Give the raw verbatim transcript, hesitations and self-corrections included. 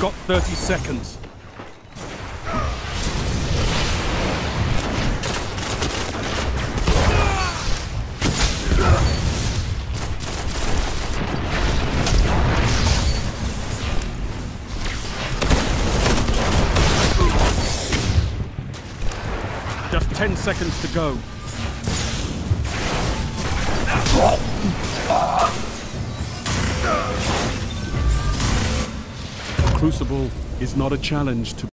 got thirty seconds. Just ten seconds to go. Crucible is not a challenge to